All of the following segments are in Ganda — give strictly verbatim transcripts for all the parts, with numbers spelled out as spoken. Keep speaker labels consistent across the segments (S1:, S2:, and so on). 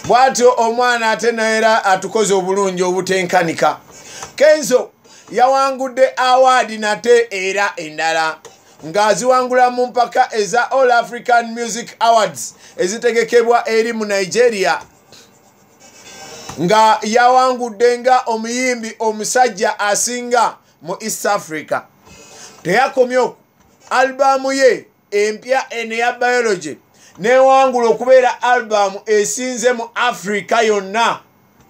S1: bwatyo omwana ate naera atukoze obulungi obutenkanika. Kenzo yawangudde award nate era endala ng'aziwangula mu mpaka eza All African Music Awards ezitegekebwa eri mu Nigeria, nga yawangudde nga omuyimbi omusajja asinga mu East Africa. Teyakomye okwo, albamu ye empya eno ya Biology newangula okubeera albamu esinze mu Africa yonna.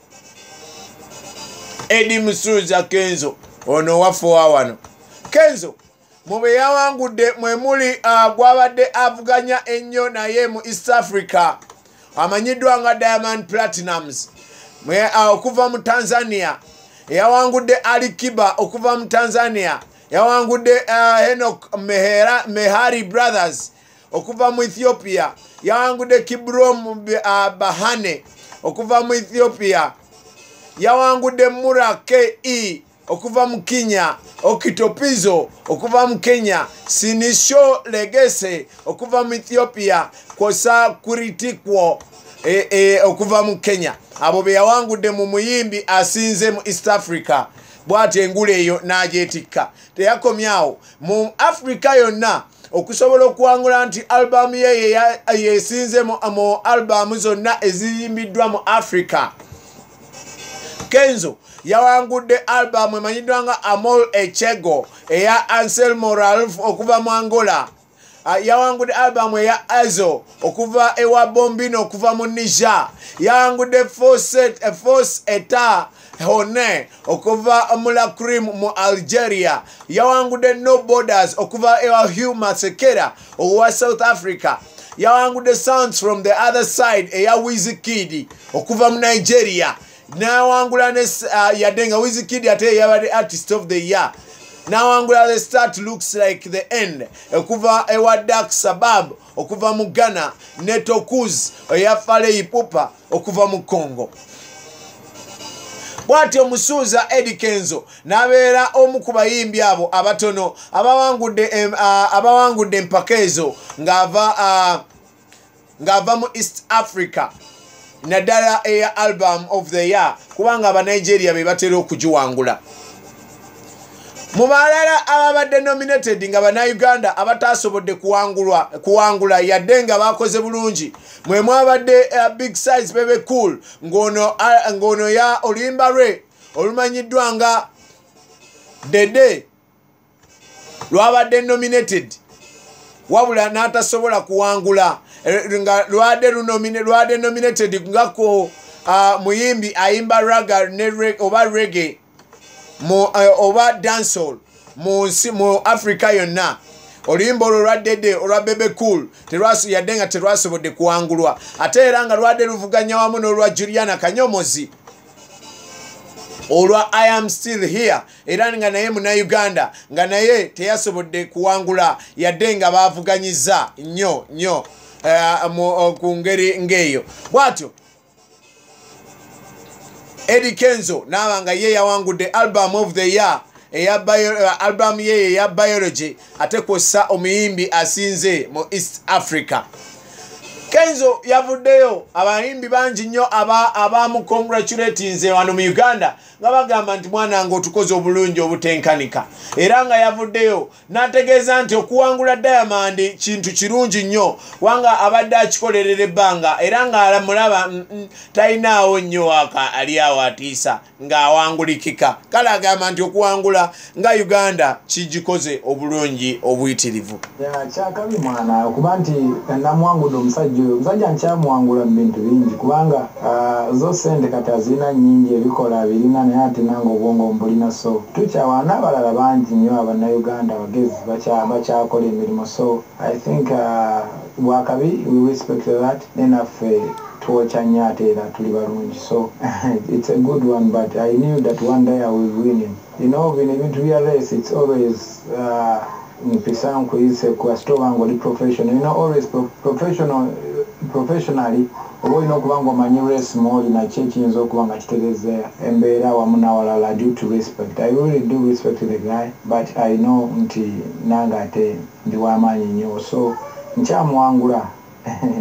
S1: Eddie Musuuza Kenzo ono waffe wa wano. Kenzo mube yawangudde mwe muli uh, gwabadde avuganya ennyo naye mu East Africa amanyiddwa nga Diamond Platinums mwe uh, okuva mu Tanzania. Yawangudde Ali Kiba okuva mu Tanzania. Yawangudde uh, Henok Mehera, Mehari Brothers okuva mu Ethiopia. Yawangudde Kibrom uh, Bahane okuva mu Ethiopia. Yawangudde Mura K E okuva mu Kenya. Okitopizo okuva mu Kenya. Sinisho Legese okuva mu Ethiopia. Kosa Kuritikwo e, e, okuva mu Kenya. Abo be yawangudde mu muyimbi asinze mu East Africa. Bwate engule eyo n'agyetikka. Teyakomyawo mu Africa yonna okusobola okuwangula nti albamu ye yesinze mu, mu albamu zonna eziyimbiddwa mu Africa. Kenzo yawangudde albamu emanyiddwa nga Amol Echego eya Anselmo Ralph okuva mu Angola. Uh, yawangudde albamu eya Azo okuva ewa Bombino okuva mu Niger. Yawangudde Force, uh, Force Eta Hone okuva mu La Cream mu Algeria. Yawangudde No Borders okuva ewa Hugh Masekela owa South Africa. Yawangudde Sounds from the Other Side eya Wizkid okuva mu Nigeria. Nawangula ne uh, yadenga Wizkid ate yabadde Artist of the Year. Nawangula The Start Looks Like the End okuva ewa Dark Sabab okuva mu Ghana. Neto Kuz eya Fale Ipupa okuva mu Congo. Bwatyo Musuuza Eddie Kenzo nabeera omu ku bayimbi abo abatono abawangudde uh, abawangudde empaka ezo ng'ava uh, ng'ava mu East Africa naddala eya Album of the Year kubanga aba Nigeria be batera okugiwangula. Mu balala ababadde nominated nga bana Uganda abatasobodde kuwangulwa kuwangula yadde nga bakoze bulungi mwe mwabadde uh, Big Size Bebe Cool ngono uh, ngono ya Olimba Ray olumanyiddwa nga Dede lwabadde nominated wabula n'atasobola kuwangula nga lwade lunomine lwade nominated ngako uh, muyimbi ayimba raga ne reggae oba reggae mu uh, oba dancehall mu mu Africa yonna. Oluyimba olwo lwa Dede olwa Bebe Cool terwasu yadenga terwasobodde kuwangulwa ate era nga lwadde luvuganya wamu n'olwa Juliana Kanyomozi olwa I Am Still Here era nga naye muna Uganda nga naye teyasobodde kuwangula yadde nga bavuganyiza nnyo nnyo uh, mu uh, ku ngeri ngeyo. Bwatyo Eddie Kenzo nabanga ye yawangudde Album of the Year eya bio, uh, album ye ya Biology ate kosa omuyimbi asinze mu East Africa. Kenzo yavuddeyo abayimbi bangi nnyo aba abamu congratulations wano mu Uganda nga bagamba nti mwana ngo tukoze obulungi obutenkanika era nga yavuddeyo nategeeza nti okuwangula Diamond kintu kirungi nnyo wanga abadde akikolerera ebbanga era nga alamulaba mm, mm, tainaawo nnyo waka ali awo atiisa ng'awangulikika kale agamba nti okuwangula nga Uganda kigikoze obulungi obuyitirivu.
S2: Kyakabi mwana okuba nti namwangudde omusajja omusajja nkyamuwangula mu bintu bingi kubanga uh, zo sente kati azina nnyingi ebikola birina naye ate nange obwongo mbulina so tukyawana abalala bangi nnyo abannayuganda abagezi bakyakola emirimu so I think uh, bwakabi we respect that nenaffe tuwoca nnyo ate era tuli balungi so it's a good one but I knew that one day I will win him. You know when ebintu bya race it's always uh, mpisa nkuyise kwasitoba ngoli professional you know always pro professional professionally oba olina okuba nga omanyi race mwoli nakyo ekiyinza okuba nga kitegeeza embeera wamu n'awalala due to respect. I really do respect the guy but I know nti nange ate ndi w'amaanyi nnyo so nkyamuwangula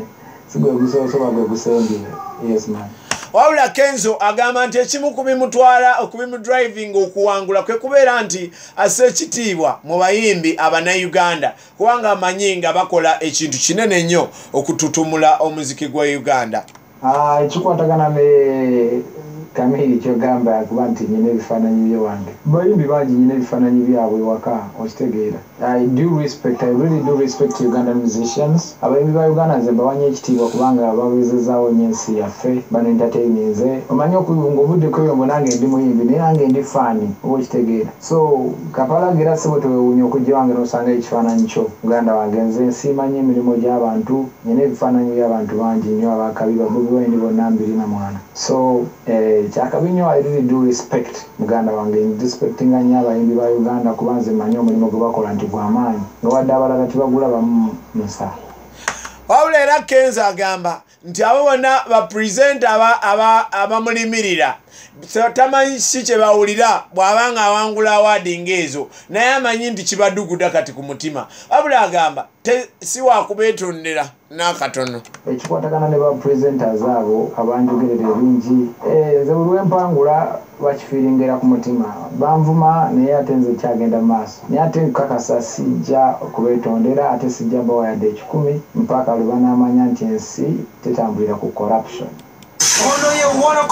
S2: sigwe gusosoba gwe gusembye. Yes man.
S1: Wabula Kenzo agamba nti ekimu kubimutwala okubimudriving okuwangula kwe kubeera nti ase ekitiibwa mu bayimbi abannayuganda kubanga amanyi nga bakola ekintu kinene nnyo okututumula omuziki gwa Uganda.
S2: Ah, ekikwatagana ne Kamili kyogamba kuba nti nyine ebifaananyi by'ewange. Bayimbi bangi nyine ebifaananyi byabwe waka okitegeera. I do respect, I really do respect Ugandan musicians. Abayimbi ba Uganda nze mbawanya ekitiibwa kubanga babezezaawo nnyo ensi yaffe bano entertaininze. Omanyi okuyunga obudde kweyombo nange ndi muyimbi naye nange ndi faani oba okitegeera. So kapalagira ssebo tewewuunya okujja wange n'osanga ekifaananyi kyo. Muganda wange nze nsiimanyi emirimu gy'abantu nyine ebifaananyi by'abantu bangi nnyo abakabi Bobi Wine bonna mbiri na mwana. So eh Chakabinyo, I really do respect Muganda wange, respectinga nnyo abayimbi ba Uganda kubanze manyi omulimu gwe bakola nti gw'amaanyi n'owadde abalala tibagula bamu musa.
S1: Wabula era Kenzo agamba nti abo bonna bapresenta abamulimirira tamanyi ki kye bawulira bw'abanga awangula awaadi ng'ezo naye amanyi nti kibaduguda kati ku mutima. Wabula agamba si wakubeetondera n'akatono.
S2: Ekikwatagana ne bapresenters abo abanjogerera ebingi nze buli lwempangula bakifiiringera ku mutima banvuma naye ate nze kyagenda mu maaso naye ate nkakasa sijja kubeetondera ate sijja bawayadde ekikumi mpaka lwe banaamanya nti ensi tetambulira ku corruption.